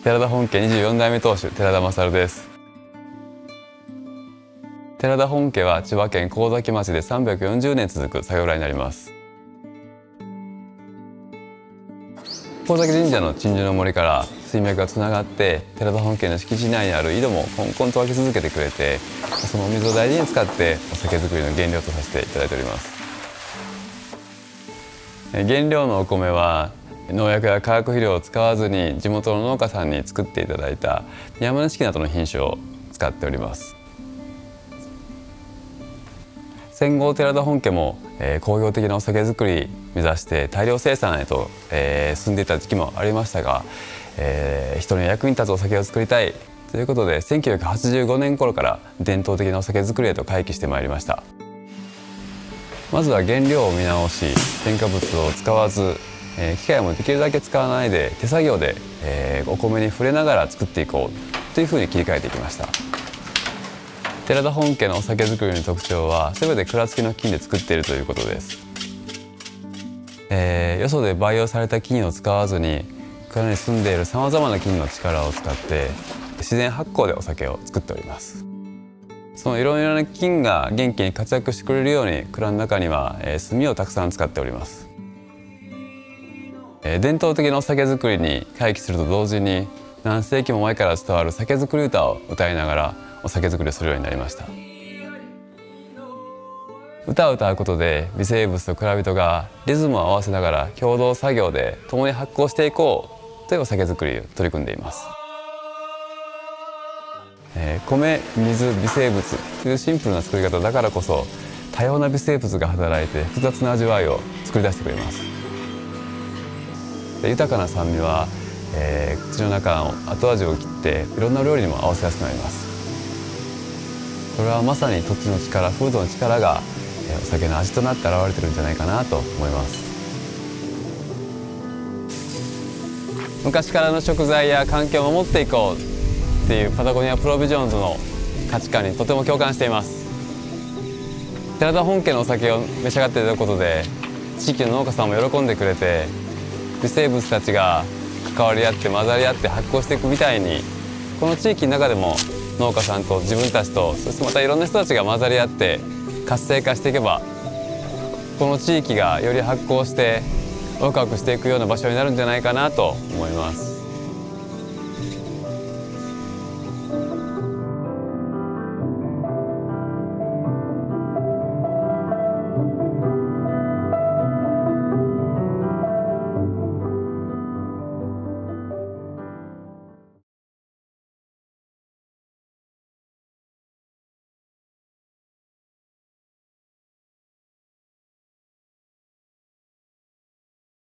寺田本家24代目当主寺田勝です。寺田本家は千葉県神崎町で340年続く作業台になります。神崎神社の鎮守の森から水脈がつながって寺田本家の敷地内にある井戸もこんこんと湧き続けてくれて、そのお水を大事に使ってお酒造りの原料とさせていただいております。原料のお米は農薬や化学肥料を使わずに地元の農家さんに作っていただいた山梨などの品種を使っております。戦後寺田本家も工業的なお酒造り目指して大量生産へと進んでいた時期もありましたが、人の役に立つお酒を作りたいということで1985年頃から伝統的なお酒造りへと回帰してまいりました。まずは原料を見直し、添加物を使わず機械もできるだけ使わないで手作業でお米に触れながら作っていこうというふうに切り替えていきました。寺田本家のお酒造りの特徴は全て蔵付きの菌で作っているということです。よそで培養された菌を使わずに蔵に住んでいるさまざまな菌の力を使って自然発酵でお酒を作っております。そのいろいろな菌が元気に活躍してくれるように蔵の中には炭をたくさん使っております。伝統的なお酒造りに回帰すると同時に何世紀も前から伝わる酒造り歌を歌いながらお酒造りをするようになりました。歌を歌うことで微生物と蔵人がリズムを合わせながら共同作業で共に発酵していこうというお酒造りを取り組んでいます。米、水、微生物というシンプルな作り方だからこそ多様な微生物が働いて複雑な味わいを作り出してくれます。豊かな酸味は、口の中の後味を切っていろんな料理にも合わせやすくなります。これはまさに土地の力、風土の力がお酒の味となって現れてるんじゃないかなと思います。昔からの食材や環境を守っていこうっていうパタゴニアプロビジョンズの価値観にとても共感しています。寺田本家のお酒を召し上がっていただくことで地域の農家さんも喜んでくれて、微生物たちが関わり合って混ざり合って発酵していくみたいに、この地域の中でも農家さんと自分たちと、そしてまたいろんな人たちが混ざり合って活性化していけば、この地域がより発酵してワクワクしていくような場所になるんじゃないかなと思います。